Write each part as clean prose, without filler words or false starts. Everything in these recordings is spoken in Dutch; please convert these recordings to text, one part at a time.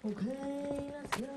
Okay, let's go.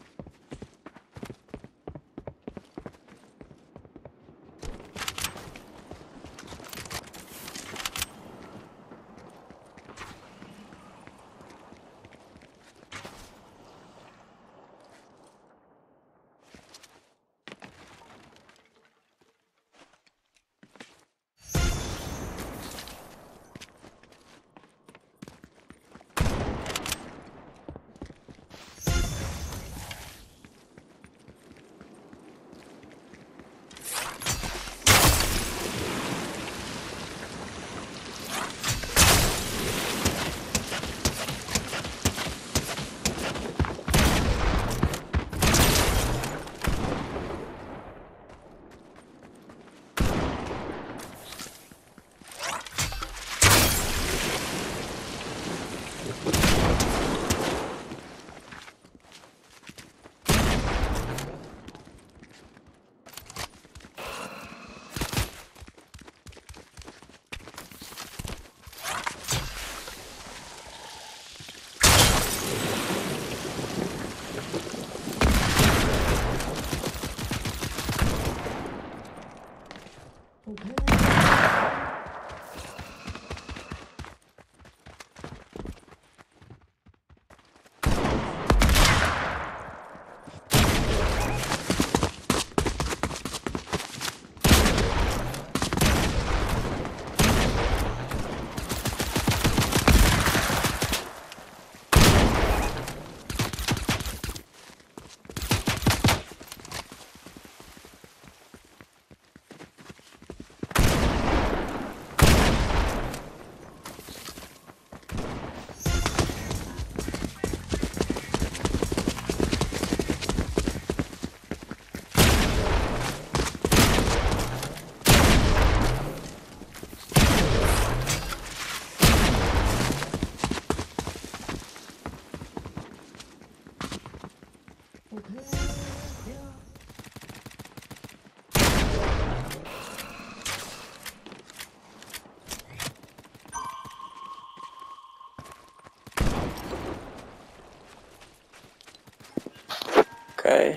Oké.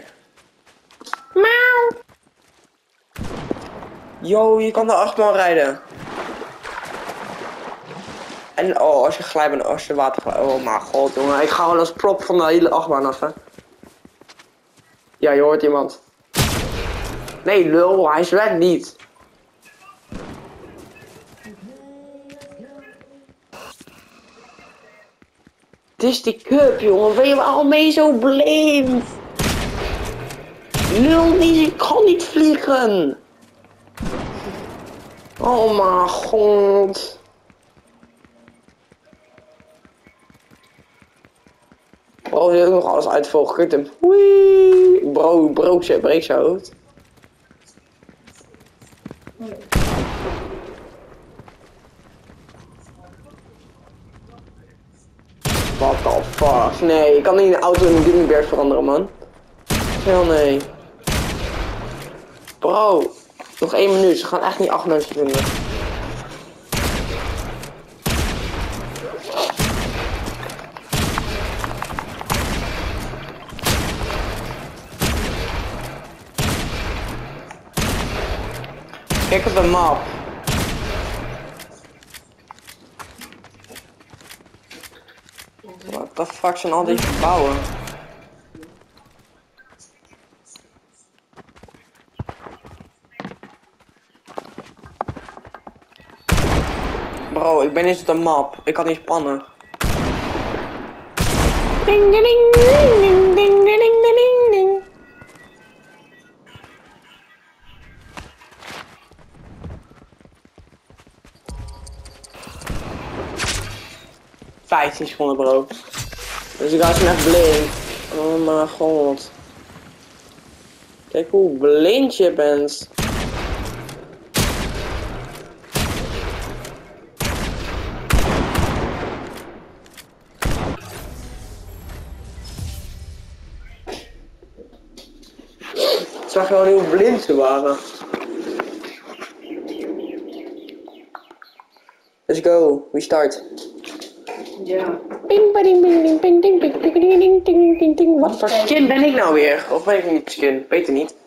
Miauw. Yo, je kan de achtbaan rijden. En oh, als je glijdt, als je water glijdt. Oh mijn god, jongen. Ik ga wel als prop van de hele achtbaan af, hè. Ja, je hoort iemand. Nee, lul, hij zwemt niet. Het is die cup, jongen. Waarom ben je zo blind? Lul niet, ik kan niet vliegen. Oh mijn god. Bro, je hebt nog alles uitvolgen. Kut hem. Wee. Bro, breek zijn hoofd. What the fuck? Nee, ik kan niet een auto in een Gummibert veranderen, man. Hell nee. Bro, nog 1 minuut. Ze gaan echt niet 8 mensen vinden. Kijk op de map. What the fuck zijn al die gebouwen? Bro, ik ben eens op de map. Ik kan niet spannen. Ding ding ding ding ding ding ding ding. 15 seconden, bro. Dus ik was echt blind. Oh mijn god. Kijk hoe blind je bent. Ik zag gewoon hoe blind ze waren. Let's go, we start. Ja. Ping, bading, ding, ding, ping, ding, ding, ding, ding, ding, ding, ding, ding. Wat voor skin ben ik nou weer? Of ben ik niet skin? Weet het niet.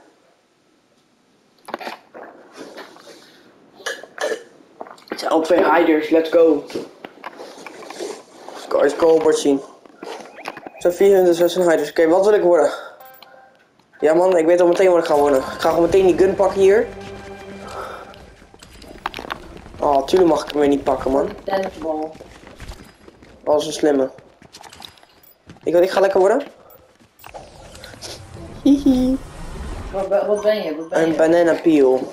Het zijn al 2 hiders, let's go. Guys, cohort zien. Het zijn 416 hiders. Oké, wat wil ik worden? Ja man, ik weet al meteen wat ik ga worden. Ik ga gewoon meteen die gun pakken hier. Oh, tuurlijk mag ik hem weer niet pakken, man. Tennisbal. Dat was een slimme. Ik ga lekker worden. Hihi. Wat ben je? Wat ben Een je? banana peel.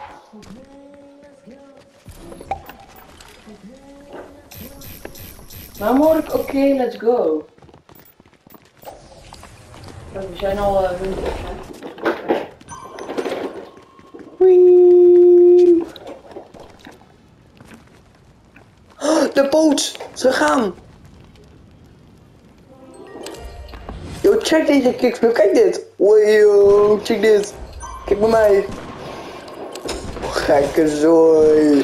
Waarom hoor ik oké, let's go? We zijn al hunters, hè? Wee. Oh, de boot! Ze gaan! Yo, check deze kickflip, kijk dit! Wow, check dit! Kijk bij mij! Oh, gekke zooi!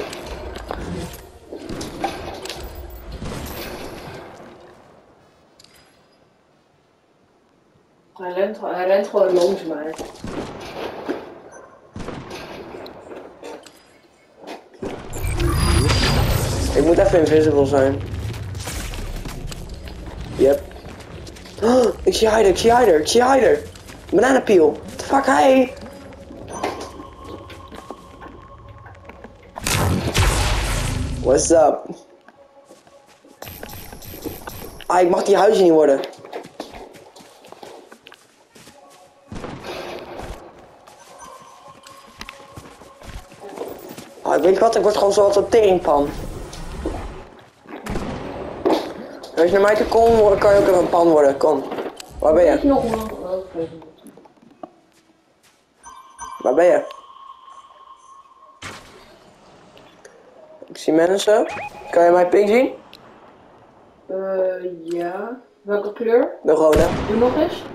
Hij rent gewoon langs mij. Ik moet even invisible zijn. Yep. Oh, ik zie hider. Banana peel. What the fuck, hey? What's up? Ah, ik mag die huizen niet worden. Ah, weet je wat? Ik word gewoon zoals een teringpan. Als je naar mij toe komt, kan je ook een pan worden. Kom. Waar ben je? Nog Waar ben je? Ik zie mensen. Kan je mijn ping zien? Ja. Welke kleur? De rode. Doe nog eens.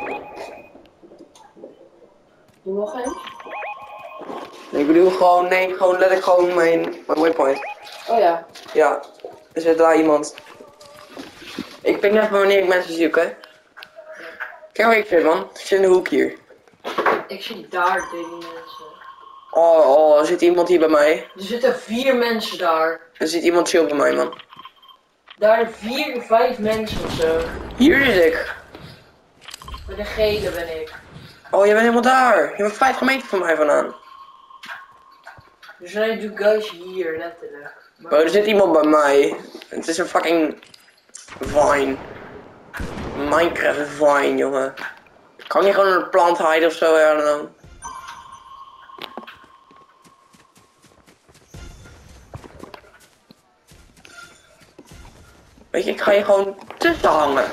Doe nog eens. Ik bedoel gewoon, nee, gewoon letterlijk gewoon mijn waypoint. Oh ja. Ja, er zit daar iemand. Ik ping even wanneer ik mensen zie, oké? Kijk waar ik zit, man. Ik zit in de hoek hier. Ik zie daar 3 mensen. Oh, er zit iemand hier bij mij. Er zitten 4 mensen daar. Er zit iemand chill bij mij, man. Daar 4, 5 mensen of zo. Hier zit ik. Bij de gele ben ik. Oh, je bent helemaal daar. Je bent 50 meter van mij vandaan. Er zijn nu guys hier, letterlijk. Maar... Oh, er zit iemand bij mij. Het is een fucking vine. Minecraft vine, jongen. Kan je gewoon een plant hiden of zo, ja dan? Weet je, ik ga je gewoon tussen hangen.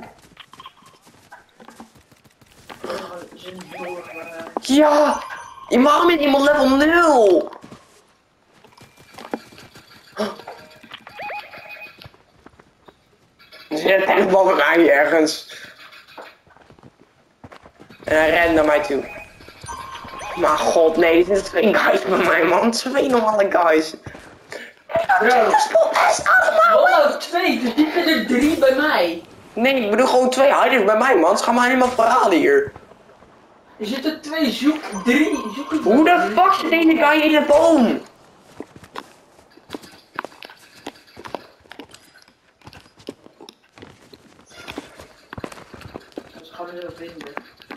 Ja! Je mag met iemand level 0! Er zit een tennisbal bij mij ergens. En hij rent naar mij toe. Maar god, nee, dit zijn 2 guys bij mij, man. 2 normale guys. Bro. Is allemaal. Oh, 2, dus die zijn er 3 bij mij. Nee, ik bedoel gewoon 2 hiders bij mij, man. Ze gaan mij helemaal verhalen hier. Er zitten 2 3 zoeken. Hoe de fuck zit deze guy in de boom? Dus gaan we ze vinden.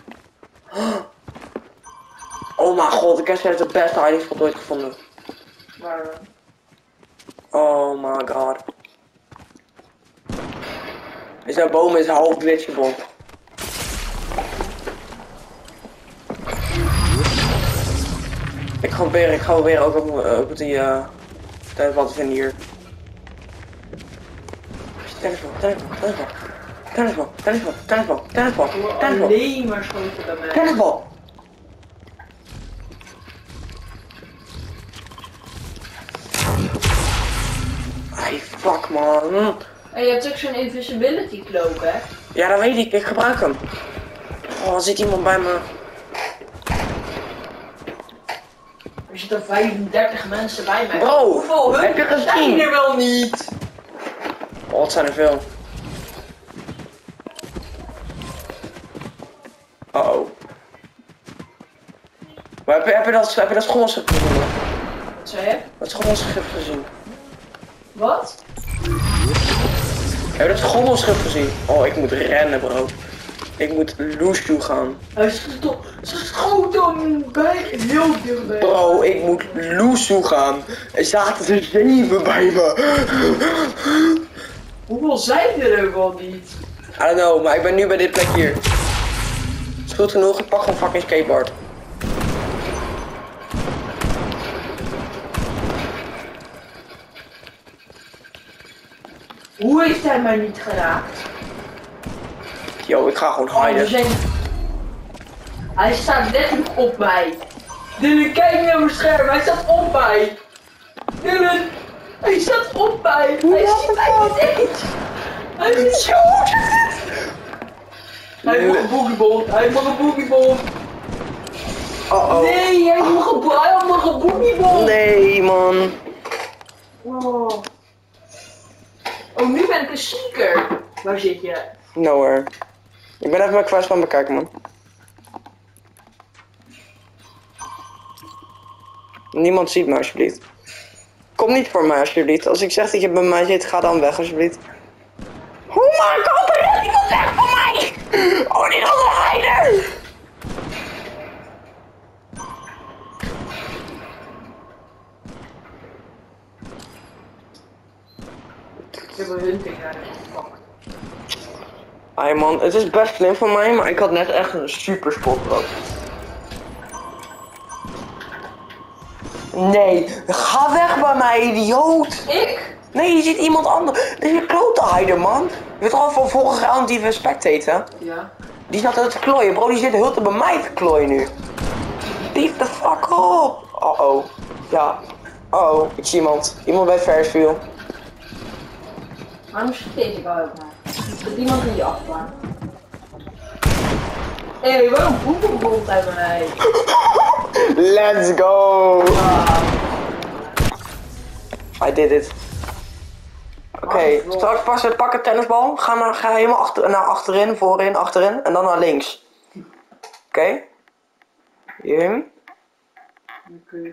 Oh mijn god, ik heb zelfs de beste hiding spot ooit gevonden. Maar Oh my god. Deze boom is half glitchable. Ik ga proberen ook op die wat te vinden hier. Tennisbal. alleen maar schoten bij mij. Tennisbal. Ay, fuck man. En je hebt ook zo'n invisibility cloak, hè? Ja, dat weet ik gebruik hem. Oh, er zit iemand bij me. Er zitten 35 mensen bij mij. Bro, hoeveel heb je hun gezien? zijn er wel niet? Oh, wat zijn er veel. Oh. Maar heb je dat schommelschip gezien? Man? Wat zei je? Dat schommelschip gezien? Wat? Heb je dat schommelschip gezien? Oh, ik moet rennen, bro. Ik moet Loesjoe gaan. Hij schoot hem bij heel dichtbij. Bro, ik moet Loesjoe gaan. Er zaten er 7 bij me. Hoeveel zijn er ook al niet? I don't know, maar ik ben nu bij dit plek hier. Is goed genoeg, ik pak gewoon fucking skateboard. Hoe heeft hij mij niet geraakt? Yo, ik ga gewoon Oh, hiden. er zijn... Hij staat letterlijk op mij. Dylan, kijk naar mijn scherm. Hij staat op mij. Dylan, hij staat op mij. Hij ziet mij niet eens. Hij is dood. Hij mag een boogieball. Hij mag een boogieball. Oh. Nee, hij mag een boogieball. Nee, man. Oh. Oh, nu ben ik een seeker. Waar zit je? Nowhere. Ik ben even mijn quest van bekijken, man. Niemand ziet me, alsjeblieft. Kom niet voor mij, alsjeblieft. Als ik zeg dat je bij mij zit, ga dan weg, alsjeblieft. Oh my god, er rent iemand weg van mij! Oh, die andere heider! Ik heb een hunting aan. Ai man, het is best slim van mij, maar ik had net echt een super spot gehad. Nee, ga weg bij mij, idioot! Ik? Nee, je ziet iemand anders. Dit is een klote heider, man. Je weet al van vorige round die we spectaten? Ja. Die zat er te klooien, bro. Die zit heel te bij mij te klooien nu. Leave the fuck op. Oh oh. Ja. Oh oh. Ik zie iemand. Iemand bij Ferrisville. Waarom schiet deze guy ook naar? Er is iemand in die afbaan. Hé, waarom boekenbolt hij bij mij? Let's go. I did it. Oké, straks pak een tennisbal. Ga helemaal naar achterin, voorin, achterin en dan naar links. Oké? Hier. Oké.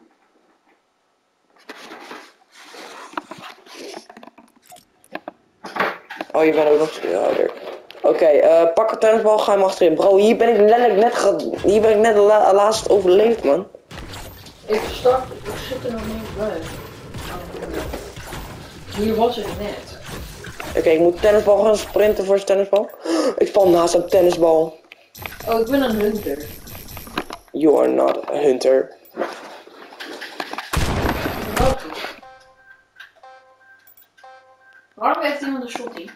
Oh, je bent ook nog ouder. Oké, pak een tennisbal, ga hem achterin. Bro, hier ben ik net laatst overleefd, man. Ik zit er nog niet bij. Hier was ik net. Oké, ik moet tennisbal gaan sprinten voor zijn tennisbal. Ik val naast een tennisbal. Oh, ik ben een hunter. You are not a hunter. Wat? Waarom heeft iemand een shotty?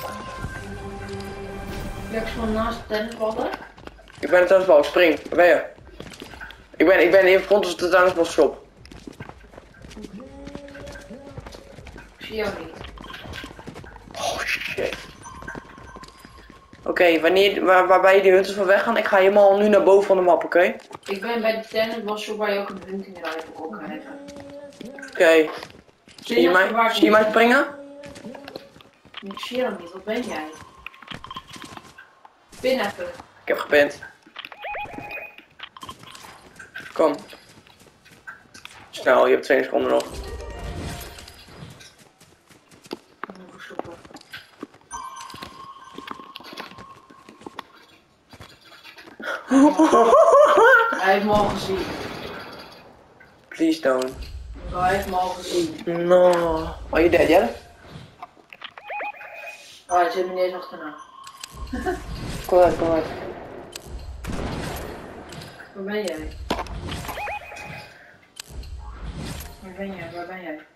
Ja, ik gewoon naast de tennisballen. Ik ben een tennisbal, spring. Waar ben je? Ik ben in front van de tennisbalshop. Ik zie jou niet. Oh shit. Oké, waarbij je die hunters van weggaan, ik ga helemaal nu naar boven van de map, oké? Ik ben bij de tennisbalshop waar je ook een hunting rifle kon krijgen. Oké. Zie je mij springen? Ik zie jou niet, wat ben jij? Pin even. Ik heb gepint. Kom. Snel, je hebt 2 seconden nog. Even verstoppen. Hij heeft me al gezien. Please don't. Hij heeft me al gezien. No. Are you dead yet? Oh, hij zit me niet eens achterna. Kom uit, kom uit. Waar ben jij? Waar ben jij? Waar ben jij?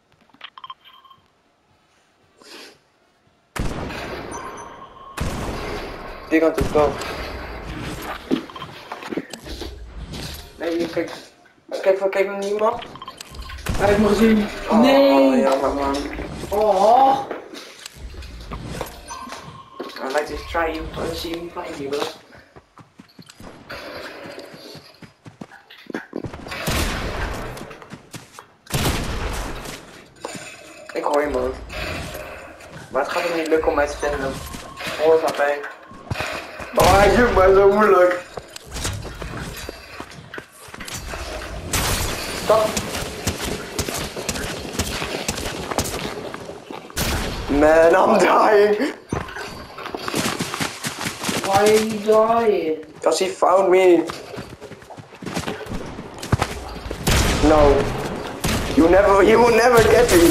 Die kant op, go. Nee, kijk. Kijk naar niemand. Hij heeft me gezien. Oh, Nee! jammer man. Oh! I'd like to try you and see you find you, bro. Ik hoor je man. Maar het gaat hem niet lukken om mij te vinden. 100 HP. Oh, hij zoekt mij zo moeilijk. Stop. Man, I'm dying. Why are you dying? Because he found me. No. You will never get me.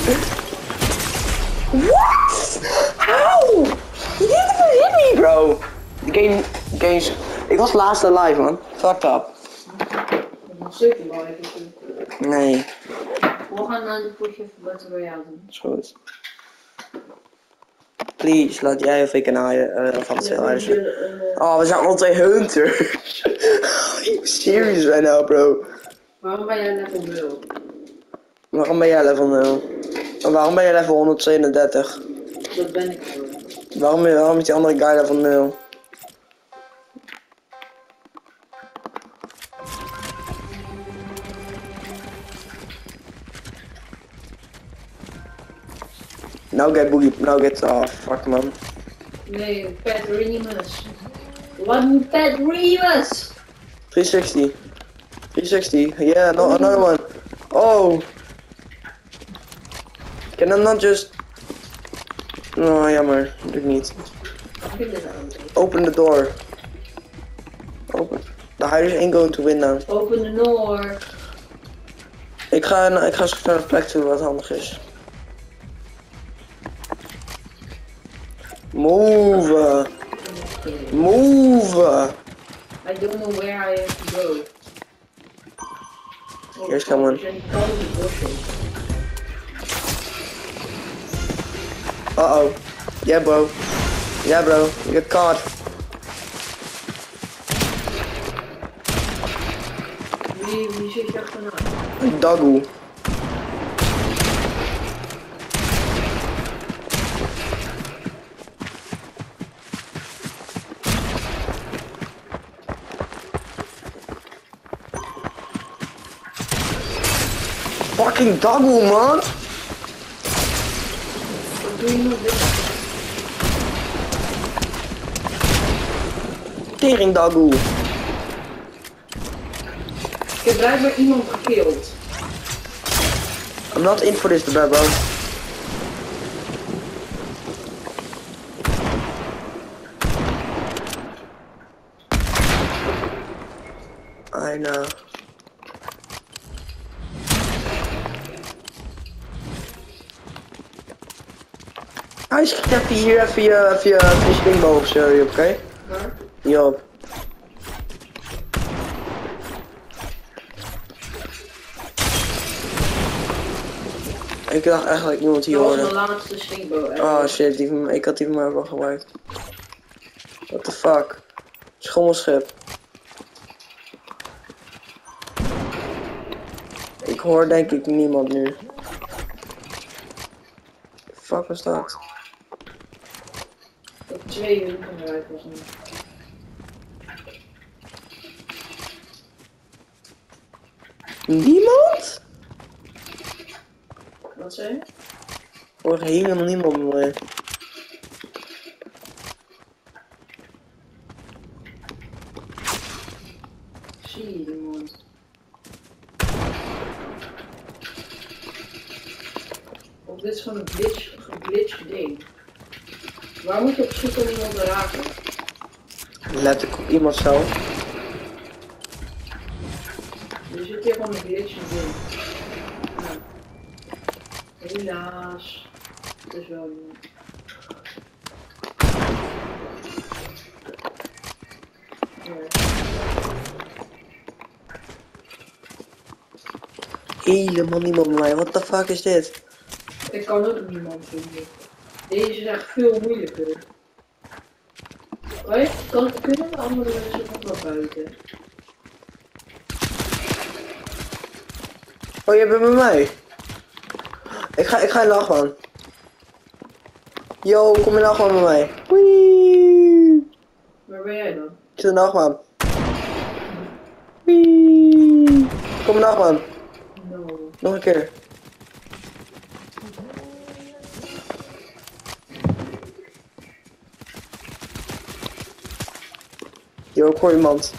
What? How? You didn't even hit me, bro. The game's... Ik was laatste live, man. Fucked up. Een stukje live. Nee. We gaan naar de potje van Battle Royale doen. Is goed. Please, laat jij of ik een van twee huizen. Oh, we zijn al twee hunters. Are you serious right now, bro? Waarom ben jij level 0? Waarom ben jij level 0? En waarom ben je level 137? Dat ben ik gewoon. Waarom is die andere guy level 0? Now get off, fuck man. Nee, Pat Remus. Wat een Pat Remus! 360. 360, yeah, no, another one. Oh! Can I not just... No, jammer, doe ik niet. Open the door. Open. The hiders ain't going to win now. Open the door. Ik ga eens naar een plek toe wat handig is. Move! Move! I don't know where I have to go. Here's someone. Uh-oh. Yeah, bro. Yeah, bro. You get caught. Wie zit je achterna? Doggo. Fucking Doggo, man! Wat doe je nog dit? Tering Doggo. Ik heb blijkbaar iemand gekilld. I'm not in for this, bro. I know. Hij schiet even hier via springboog of zo, oké? Waar? Jop. Ik dacht eigenlijk niemand hier Dat was hoorde. mijn laatste swingbow. Oh shit, ik had die van mij ook al gebruikt. What the fuck? Schommelschip. Ik hoor denk ik niemand nu. Fuck was dat? Dat 2 uur gebruikt was niet. Niemand? Wat zei je? Ik hoor helemaal niemand meer. Zie je iemand? Of dit is gewoon een geglitcht ding. Waar moet je op zoek om iemand te raken? Let ik op iemand zo. Er zit hier gewoon een glitch ding. Nou. Helaas. Het is wel iemand. Helemaal niemand bij mij. What the fuck is dit? Ik kan ook niemand vinden. Deze is echt veel moeilijker. Hoi, kunnen de andere mensen nog wel buiten? Oh, je bent bij mij. Ik ga in Lachman. Yo, kom in Lachman bij mij. Wee. Waar ben jij dan? Ik zit in Lachman. Wee. Kom in Lachman. No. Nog een keer. Yo, ik hoor iemand.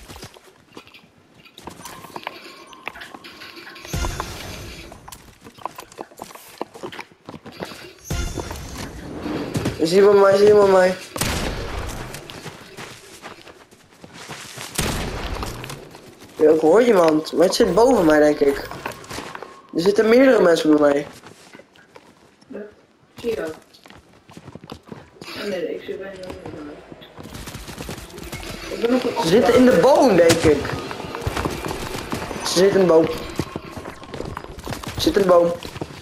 Is iemand bij mij, is iemand bij mij? Yo, ik hoor iemand, maar het zit boven mij denk ik. Er zitten meerdere mensen bij mij. Ja, zie je dat? Nee, ik zit bijna niet bij mij. Ik ben op een Ze zitten in de boom denk ik. Ze zitten in de boom. Ze zitten in de boom.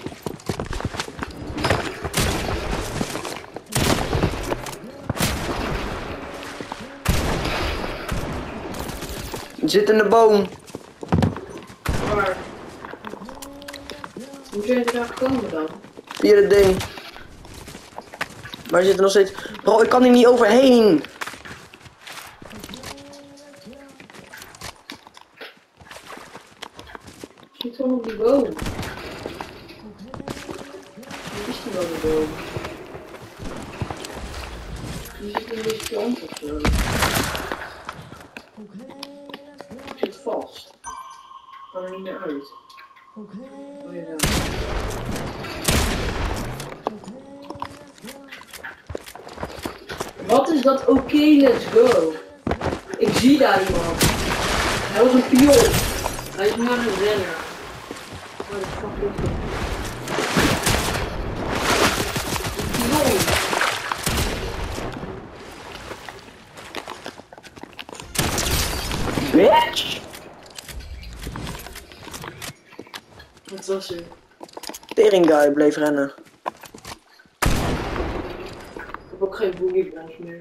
Ze zitten in de boom. Waar? Hoe zijn ze daar gekomen dan? Via het ding. Maar ze zitten nog steeds. Bro, ik kan hier niet overheen. Zit gewoon op die boom. Wie is die dan de boom? Die zit in deze kant of zo. Ik zit vast. Ik kan er niet meer uit. Oh ja. Wat is dat? Oké, let's go. Ik zie daar iemand. Hij was een pion. Hij is nu aan het rennen. Waar de fuck is dat? Een pion. Bitch. Wat was er? Tering guy bleef rennen. Ik heb ook geen boogiebons meer.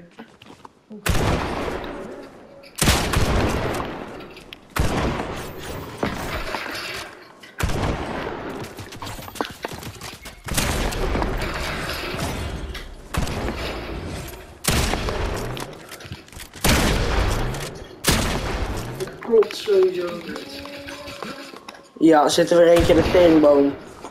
Het klopt sowieso niet. Ja, zit er weer eentje in de teringboom.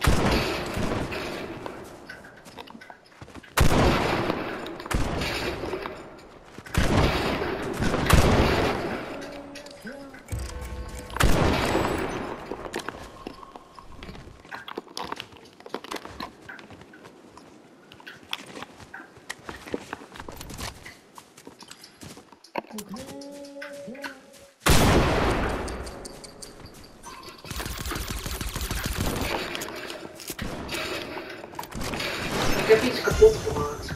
Ik heb iets kapot gemaakt.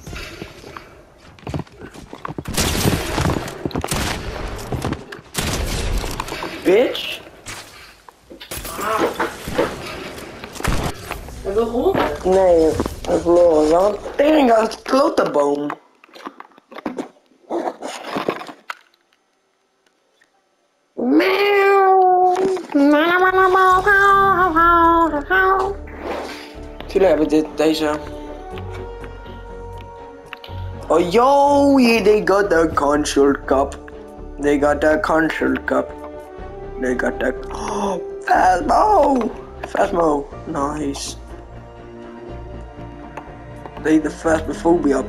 Bitch. Hebben we gewonnen? Nee, we hebben verloren. Ja, een tering uit de klote boom. Tuurlijk hebben we deze. Oh yo, yeah, they got the console cup. They got the console cup. They got the Phasmo. Phasmo, nice. They the Phasmophobia.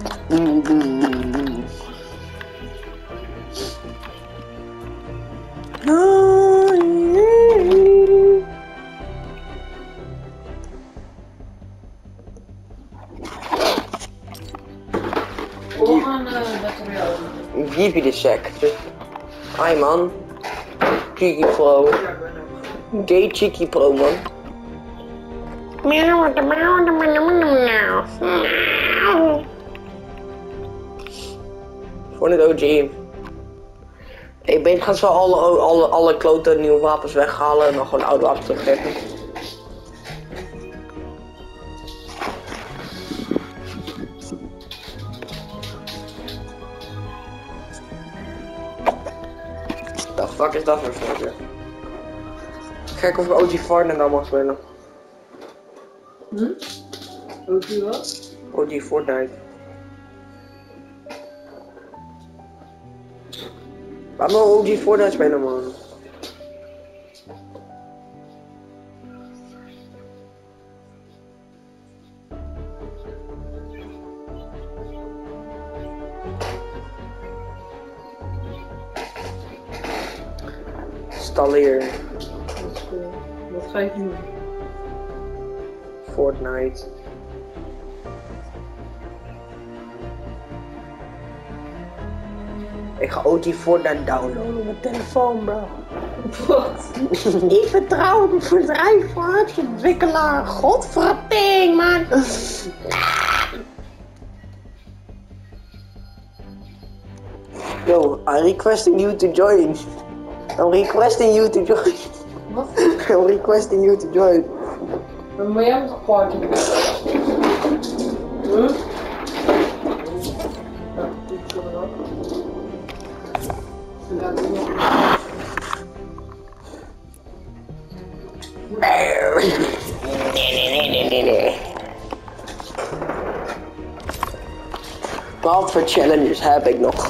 We gaan materiaal doen. Give you the check. Hi man. Cheeky pro. Ja, ik ben ook. Gay cheeky pro man. Voor het OG. Ik ben gaan zo alle klote nieuwe wapens weghalen en dan gewoon oude wapens teruggeven. The fuck is dat voor foutje? Kijk of ik OG Fortnite nou mag spelen. Ook u wat? OG Fortnite. Waarom nou OG Fortnite spelen man? installeren. Dat is cool. Wat ga je doen? Fortnite. Ik ga ook die Fortnite downloaden op mijn telefoon, bro. Wat? Niet vertrouwen op een bedrijf voor ontwikkelaar. Godverping, man. Yo, I'm requesting you to join. I'm requesting you to join. Wat? I'm requesting you to join. Maar jij moet een party. Huh? Ja, dit kunnen we dan. Nee. Wat voor challenges heb ik nog?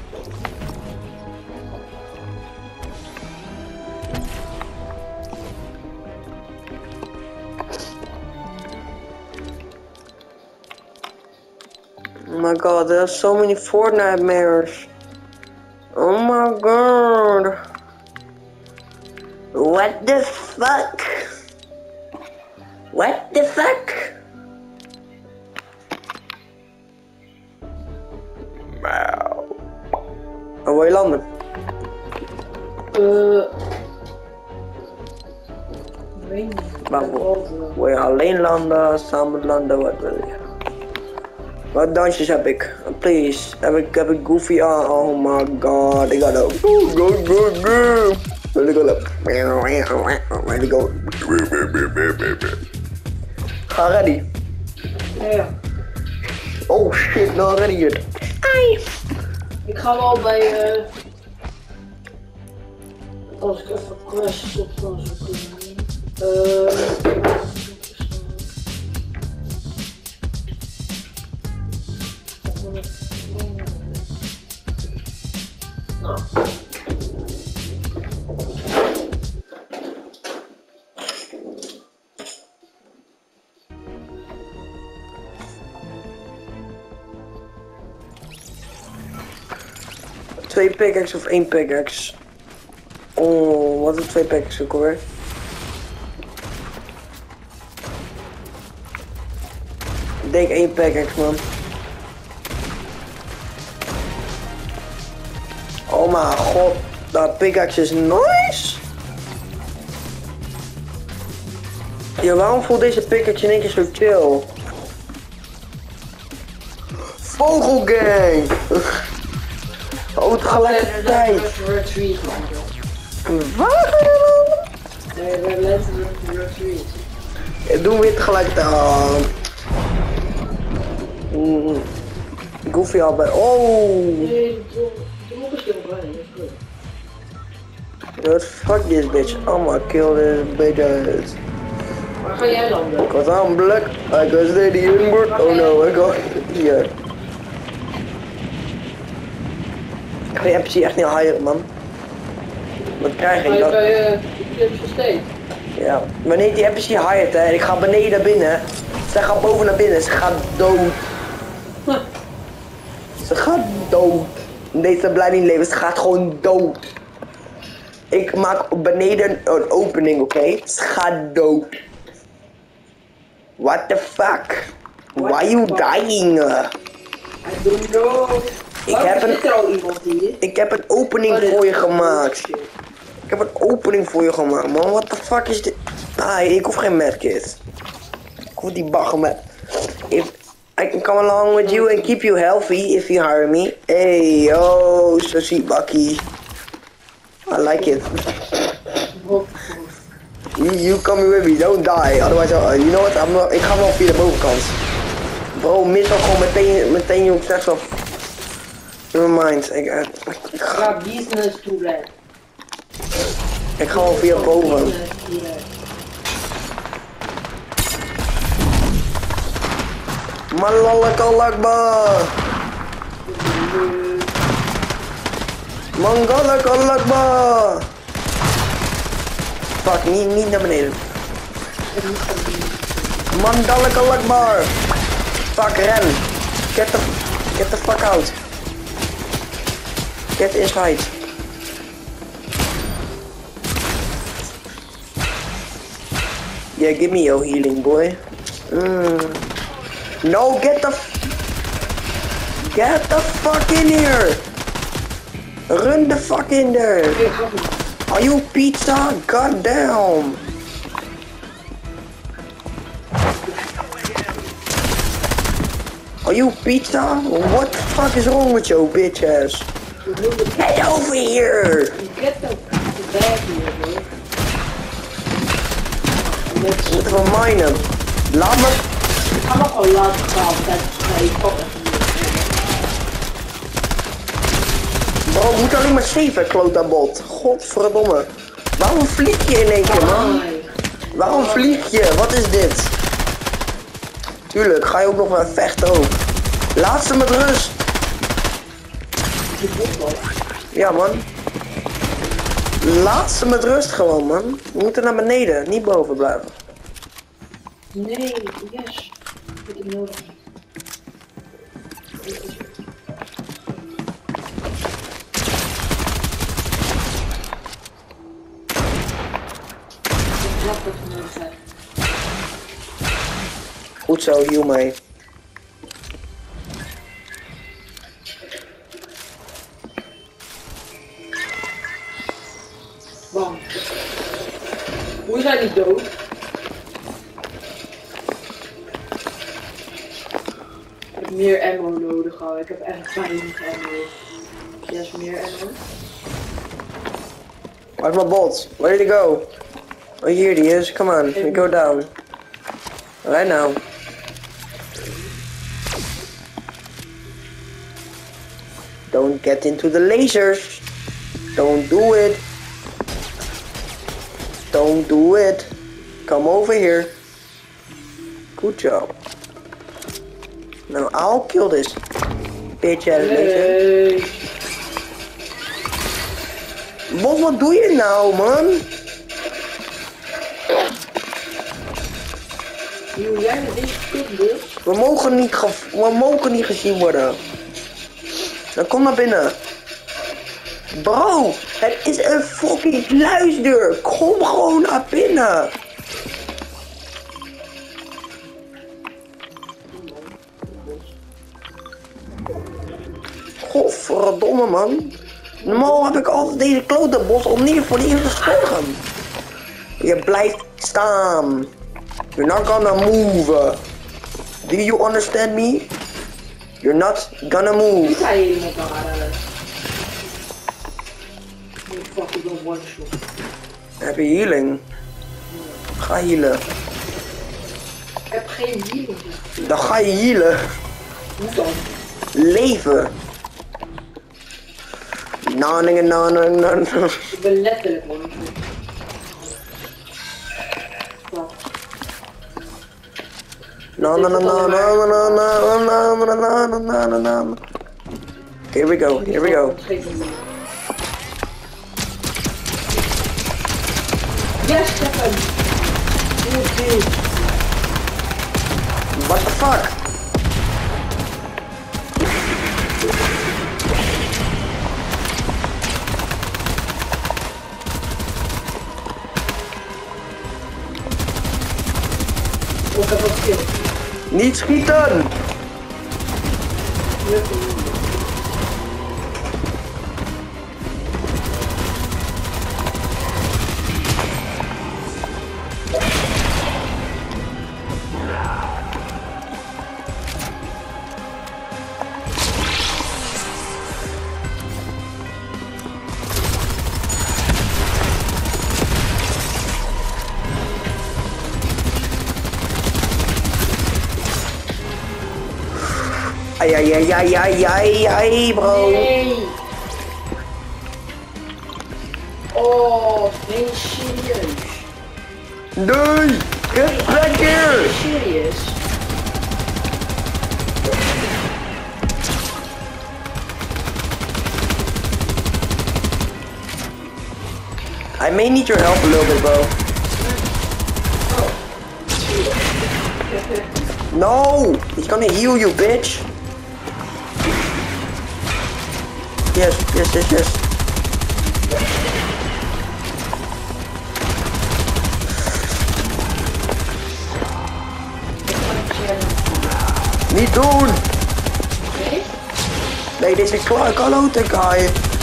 Oh my god, there are so many Fortnite mirrors. Oh my god. What the fuck? What the fuck? Wow. Waar wil je landen? Ik weet niet. Maar wil je alleen landen, samen landen, wat wil je? Wat dansjes heb ik? Please. Heb ik Goofy aan? Oh my god. Ik ga ook. Go. Wil ik go. Ga ready. Ja. Oh shit, nou ready hier. Ai. Ik ga wel bij als ik even crash op dan zou kunnen. Nou. 2 pickaxe of 1 pickaxe? Oh, wat is 2 pickaxe ook alweer? Ik denk 1 pickaxe, man. Oh mijn god, dat pickaxe is nice. Ja, waarom voelt deze pickaxe in één keer zo chill? Vogelgang! Oh, tegelijkertijd. Waar ga je dan? Nee, we letterlijk retreat. Ja, doen we het tegelijkertijd. Goofy al bij. Oh! Nee, de mop is heel bijna, dat is goed. What fuck this bitch? I'm gonna kill this bitch. Waar ga jij landen? Cause I'm black, I can stay the inward. Oh no, I go hier. Ik ga die NPC echt niet hiren, man. Wat krijg ik dan? Bij Clipse State. Ja, wanneer die NPC hired, hè, ik ga beneden naar binnen. Zij gaat boven naar binnen, ze gaat dood. Ze gaat dood. Nee, ze blijft niet leven, ze gaat gewoon dood. Ik maak beneden een opening, oké? Ze gaat dood. What the fuck? Why you dying? I don't know. Ik heb een opening voor je gemaakt. Ik heb een opening voor je gemaakt, man. What the fuck is dit? Ah, ik hoef geen medkit. Ik hoef die bagger met. If I can come along with you and keep you healthy if you hire me. Hey, yo, sushi Bucky. I like it. You come with me, don't die. Otherwise, you know what? Ik ga wel via de bovenkant. Bro, mis dan gewoon meteen je zegt zo. Never mind. Ik ga business toe blijven. Ik ga wel via boven. Malalakalakba. Mangalakalakba. Fuck, niet naar beneden. Mandalakalakbar. Fuck, ren. Get the fuck out. Get inside. Yeah, give me your healing, boy. No, get the fuck in here. Run the fuck in there. Are you pizza? Goddamn. Are you pizza? What the fuck is wrong with you, bitch ass? Get over here. Get the bag hier, bro. Moeten we minen? Laat me. Ik ga me gewoon laten gaan. Nee, fuck het. Bro, moet alleen maar safe, klote bot. Godverdomme. Waarom vlieg je in één keer, man? Waarom vlieg je? Wat is dit? Tuurlijk, ga je ook nog maar vechten ook. Laat ze met rust. Ja, man. Laat ze met rust gewoon, man. We moeten naar beneden, niet boven blijven. Nee, yes. Dat heb ik nodig. Goed zo, heal mee. Bam. Hoe is hij niet dood? Ik heb meer ammo nodig, hoor. Ik heb echt weinig ammo. Yes, meer ammo. Where's my bolt? Where did he go? Oh, here he is. Come on, we go down. Right now. Don't get into the lasers. Don't do it. Don't do it. Come over here. Good job. Now I'll kill this bitch ass laser. Wat doe je nou, man? Jij met deze kut dus? We mogen niet gezien worden. Dan kom naar binnen. Bro, het is een fucking sluisdeur. Kom gewoon naar binnen. Godverdomme, man. Normaal heb ik altijd deze klote bos al neer voor de eerste geschoten. Je blijft staan. You're not gonna move. Do you understand me? You're not gonna move. Ik ga hier met elkaar. Fuck, ik ben one shot. Heb je healing? Ga healen. Ik heb geen healing. Dan ga je healen. Hoe dan? Leven. No. Ik ben letterlijk one shot. No. Here we go. Yes, Stefan. What the fuck? Ik heb wat skill. Niet schieten! Ai, bro. Nee. Oh, nee, serieus. Nee, get back here. Serieus. I may need your help a little bit, bro. No, he's gonna heal you, bitch. Yes. Niet doen! Nee? Nee, dit is een klote guy.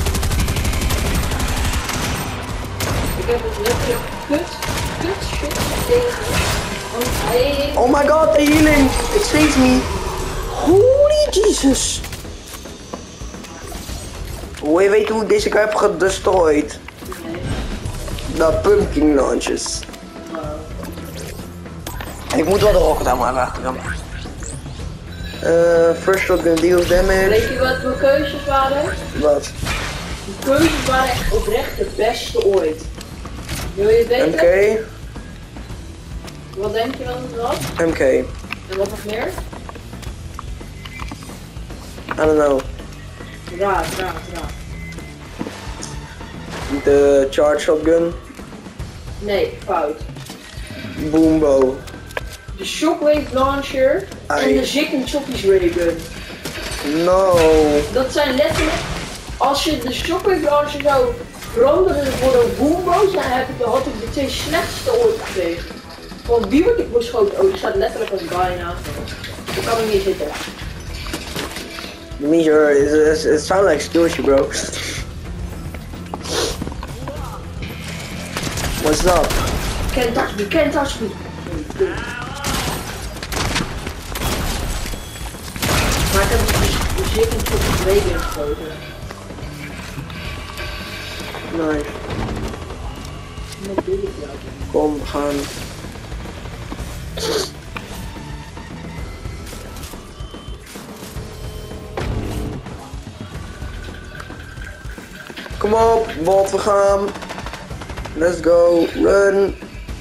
Ik heb het letterlijk kut shit tegen. Want hij... Oh my god, the healing! It saves me! Holy Jesus! Wil je weten hoe ik deze guy heb gedestroyed? Nee. De pumpkin launches. Ik moet wel de rocket aan maar achter. First shotgun deals damage. Weet je wat mijn keuzes waren? Wat? De keuzes waren echt oprecht de beste ooit. Wil je het weten? MK. Wat denk je dat het was? MK. En wat nog meer? I don't know. Raad. De charge shotgun. Nee, fout. Boombo. De shockwave launcher en de Zig and Choppies raygun. No. Dat zijn letterlijk, als je de shockwave launcher zou veranderen voor een boomboot, dan had ik de twee slechtste ooit gekregen. Want wie word ik beschoten? Oh, er staat letterlijk een guy naast me. Ik kan hem niet zitten. Measure, it sounds like Skillsy, bro. What's up? Can't touch me. Maar ik heb de Zig and Choppies raygun geschoten. Nice. Wat doe ik nou? Kom, we gaan. Kom op, bot, we gaan. Let's go, run.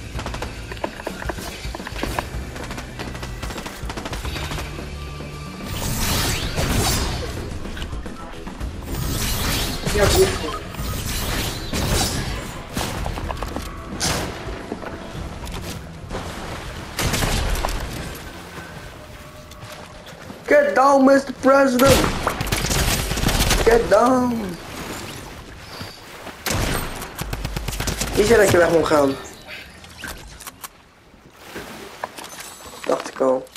Ja, goed. Get down, Mr. President. Get down. Wie zei dat je weg moet gaan? Dacht ik al.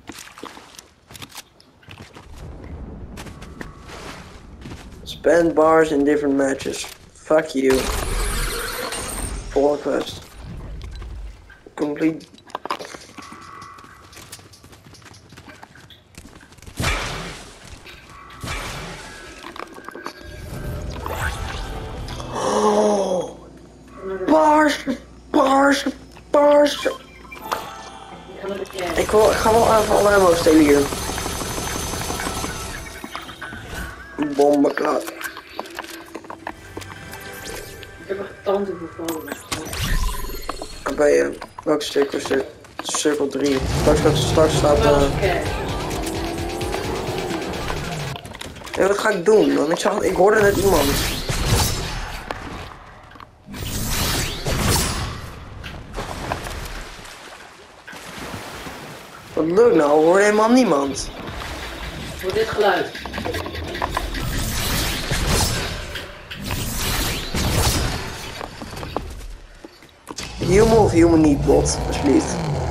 Spend bars in different matches. Fuck you. Full quest. Complete. Oh. Bars. Ik ga wel even alle ammo stelen hier. Bomben klaar. Ik heb echt tanden bevallen. Waar ben je? Welk stuk was dit? Cirkel 3. Straks staat... Hey, wat ga ik doen? Want ik hoorde net iemand. Wat lukt nou? Ik hoor helemaal niemand. Voor dit geluid. Heal me of heal me niet, bot. Alsjeblieft.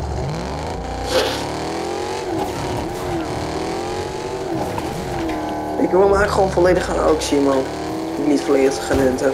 Ik wil hem eigenlijk gewoon volledig gaan auctie, man. Niet volledig gaan hunten.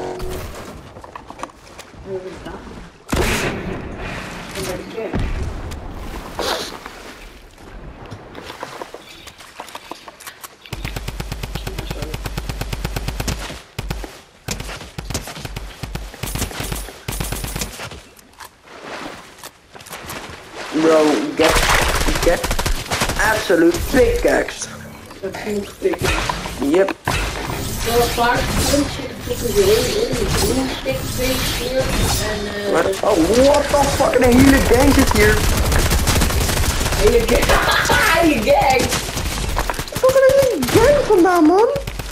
Bro, get absolute pickaxe. Dat ging pikken. Yep. Wel een paar punten zitten er in. Een groen stik, 2 keer en Oh, what the fuck, een hele gang zit hier. hele gang. Waar is een gang vandaan, man?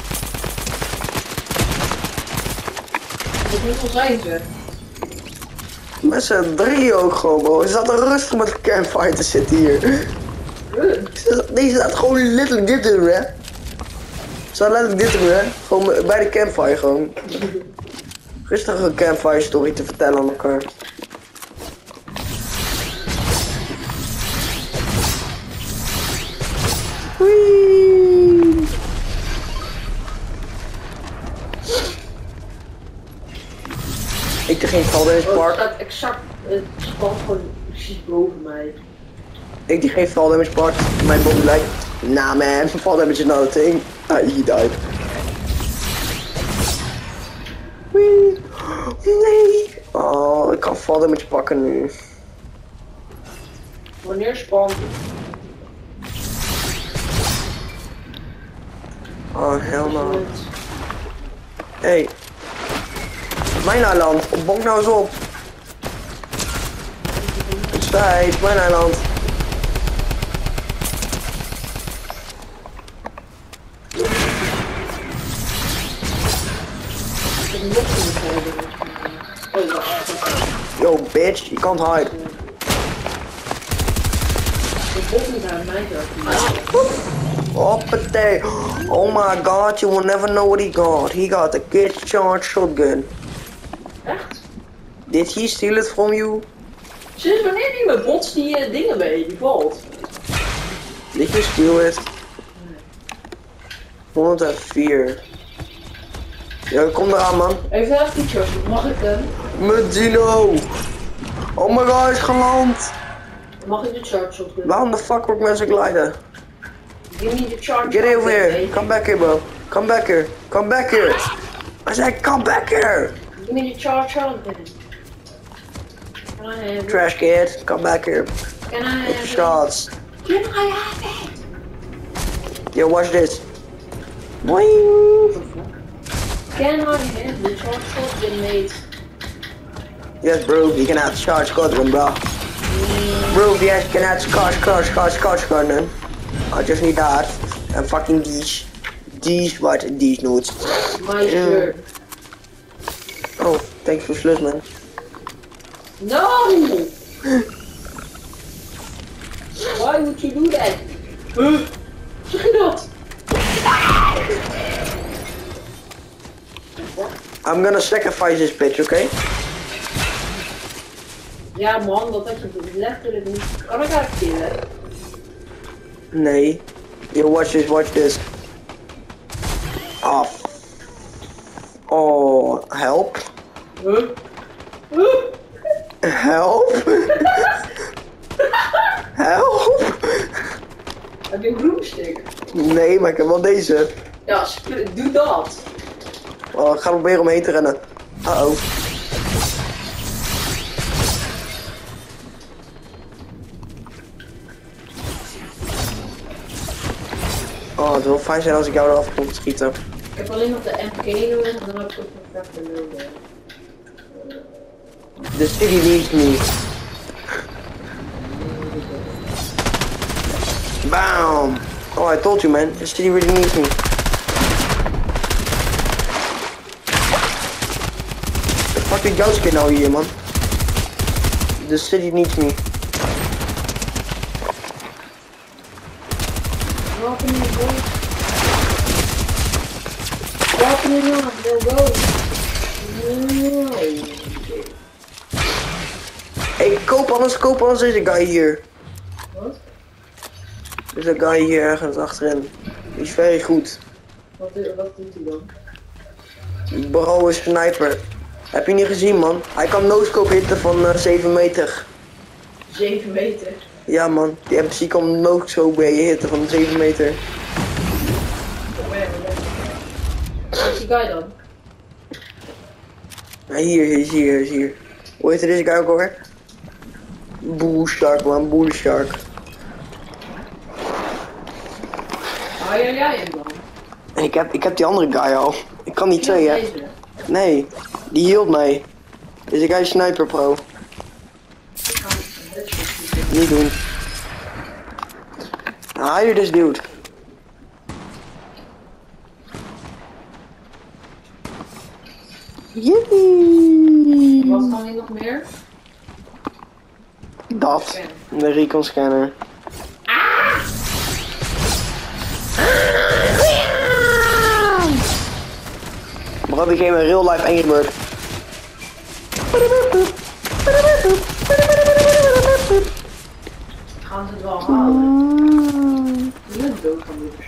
Dat moet wel zijn, ze. Met z'n drie ook gewoon, bro. Ze zaten rustig met de campfire te zitten hier. Deze staat gewoon letterlijk dit doen, hè. Ze staat letterlijk dit doen, hè. Gewoon bij de campfire, gewoon. Rustig een campfire story te vertellen aan elkaar. geen fall damage Oh, het park. staat exact, het spant gewoon precies boven mij. Ik die geen fall damage park. Mijn body lijkt. Nah man, fall damage is not a thing. Ah, he died. Wee. Nee. Oh, ik kan fall damage pakken nu. Wanneer spant? Oh, hell no. Hey. Mijn eiland. Bonk nou eens op. Het spijt, mijn eiland. Yo, bitch, you can't hide. Hoppatee. Oh my god, you will never know what he got. He got a good charged shotgun. Echt? Did he steal it from you? Sinds wanneer die met bots die dingen mee, die valt? Did you steal it? 104. Ja, kom eraan man. Even een feature, mag ik hem? Met Dino. Oh my god, hij is geland. Mag ik de charge shotgun? Waarom de fuck wordt mensen glijden? Give me the charge Get over here. shotgun, Come back here, bro. Come back here. Come back here. I said come back here. Give me the charge shotgun. Can I have it? Trash kid, come back here. Can I have it? Shots. Can I have it? Yo, watch this. Boing. Can I have the charge shotgun, mate? Yes, bro, you can have charge shotgun, bro. Bro, yes, you can have charge gun. I just need that. And fucking these. These, what? These notes. My shirt. Oh, thank you for slus, man. No! Why would you do that? Huh? Zeg je dat? I'm gonna sacrifice this bitch, okay? Ja man, dat had je letterlijk niet. Kan ik haar killen? Nee. Yo, watch this. Oh. Oh, help. Huh? Huh? Help. Help. Heb je een broomstick? Nee, maar ik heb wel deze. Ja, doe dat. Oh, ik ga proberen om heen te rennen. Uh-oh. Oh, het wil fijn zijn als ik jou eraf kon schieten. Ik heb alleen nog de MK nodig, dan heb ik ook een perfecte nodig. The city needs me. Bam! Oh, I told you, man. The city really needs me. The fuck is jouw skin nou hier, man? The city needs me. Walking in, boys. Walking in on, they'll go. No. Hey, koop alles deze guy hier. Wat? Er is een guy hier ergens achterin. Die is very goed. Wat doet hij dan? Bro is sniper. Heb je niet gezien, man? Hij kan no-scope hitten van 7 meter. 7 meter. Ja, man. Die MC kan no-scope bij je hitten van 7 meter. Waar is die guy dan? Ja, hier is hier. Hoe heet deze guy ook alweer? Bull Shark, man. Bull Shark. Hou jij hem dan? En ik heb die andere guy al. Ik kan niet twee, hè? Deze. Nee. Die hield mij. Deze guy is sniper pro. Niet doen. Hire this dude. Yippie! Wat kan hij nog meer? Dat. De recon scanner. Bro, ik game een real life Angry Bird. Gaan ze het wel halen? Je bent dood van dit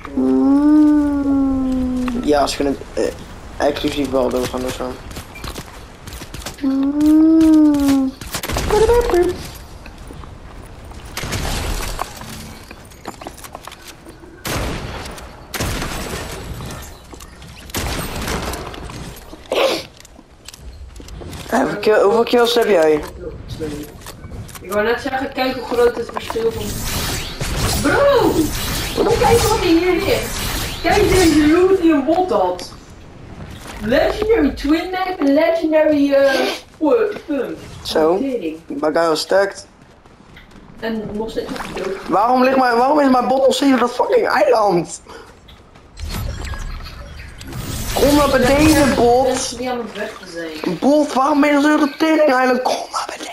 persoon. Ja, als je het exclusief wel doorgaan of zo. Hoeveel kills heb jij? Ik wou net zeggen, kijk hoe groot het verschil van... Bro! Moet kijken wat hier ligt. Kijk deze loot die een bot had. Legendary Twin Knife en Legendary Pump. Zo, maar guy was sterkt. En nog steeds dood. Waarom is mijn bot nog steeds op dat fucking eiland? Kom naar beneden, bot! Mensen die aan het vechten zijn. Bot, waarom ben je nog steeds op dat tering eiland? Kom naar beneden!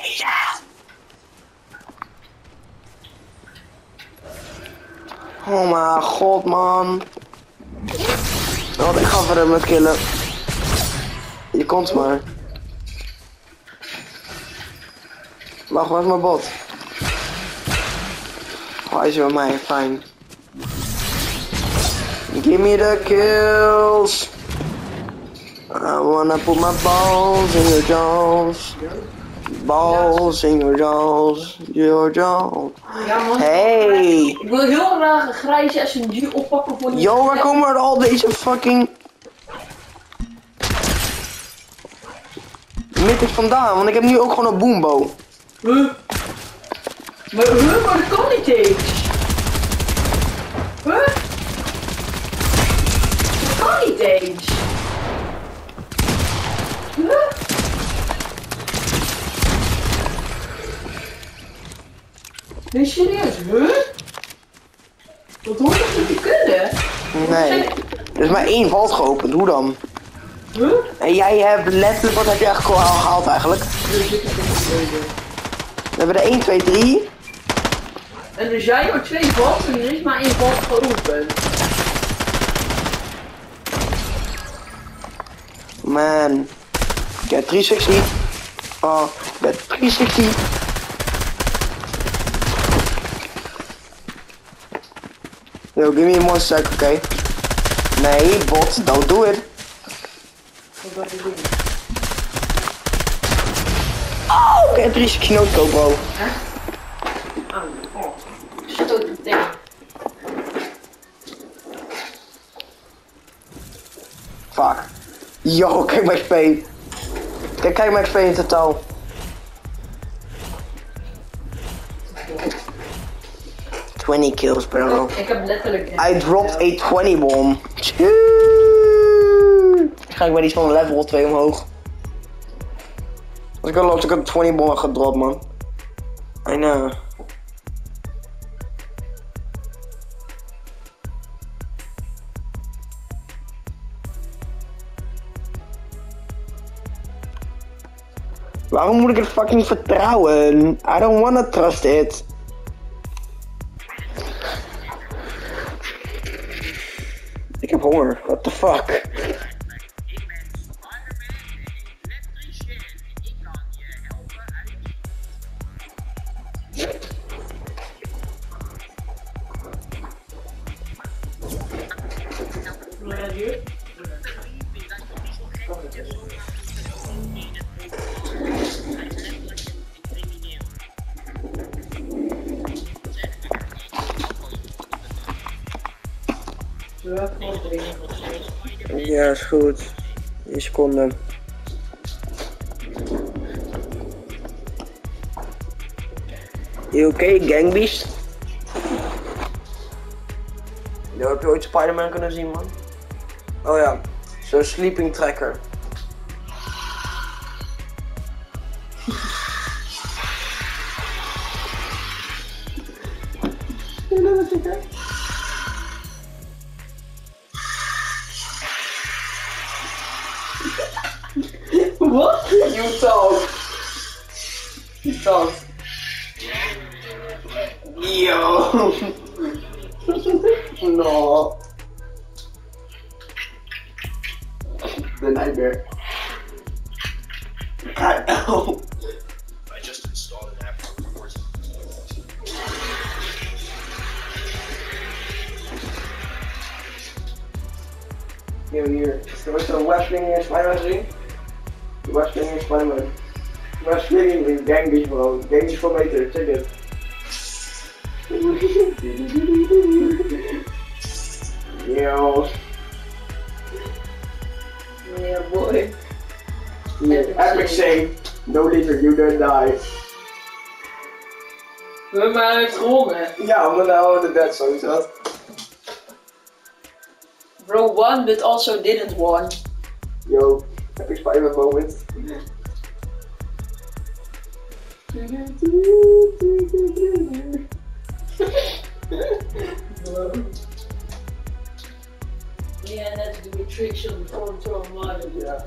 Oh mijn god, man. Oh, ik ga verder met killen. Je komt maar. Wacht, waar is mijn bot? Oh, hij is bij mij, fijn. Give me the kills. I wanna put my balls in your jaws. Balls in your jaws. Your jaws. Ja, man. Hey! Ik wil heel graag een grijze SMG oppakken voor die... Yo, waar komen er al deze fucking... mythics vandaan? Want ik heb nu ook gewoon een boombow. Huh? Maar dat kan niet eens. Huh? Dat kan niet eens. Huh? Nee, serieus, huh? Dat hoort toch niet te kunnen? Nee. Er is maar één valt geopend, hoe dan? Huh? En jij hebt letterlijk, wat heb je eigenlijk al gehaald eigenlijk? We hebben er 1, 2, 3. En er zijn maar 2 valt en er is maar 1 valt geopend. Man. Get 360. Oh, get 360. Yo, give me 1 sec, okay? Nee, bot, don't do it. Wat wil je doen? Oh, get 360 noodkoop, bro. Oh. Stoot het tegen. Fuck. Yo, kijk mijn XP. Kijk mijn XP in totaal. ...20 kills, bro. Ik heb letterlijk... I dropped a 20 bomb. Ga ik bij die van level 2 omhoog. Als ik al een 20 bomb gedropt, man. I know. Waarom moet ik het fucking vertrouwen? I don't wanna trust it. Ik heb honger, what the fuck? Ja, is goed. 1 seconde. Je oké, Gangbeast? Yo, heb je ooit Spider-Man kunnen zien, man? Oh ja, zo'n sleeping tracker. What? You talk. You talk. Yo. No. The nightmare. God, no. I just installed an app for Forza. Yo, hier. Is er ooit zo'n webding in Spider-Man gezien? Waar springen Spider-Man? Waar springen in Genghis bro? Genghis voor meter, check it. Yo. Yeah boy. Epic save. No leader, you don't die. Maar hij heeft gewonnen. Ja, omdat nou de dead zone zat. Bro won, but also didn't won. Yo, epic Spider-Man moment. Ja, net doe je tricks op de vorm van Ja.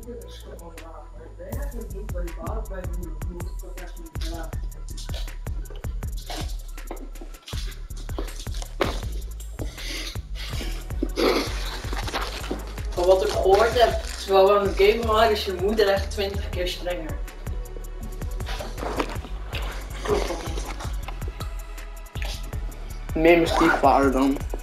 Van wat ik gehoord heb, terwijl we aan het gamen waren, is je moeder echt 20 keer strenger. Klopt dat niet? Meer mijn stiefvader dan.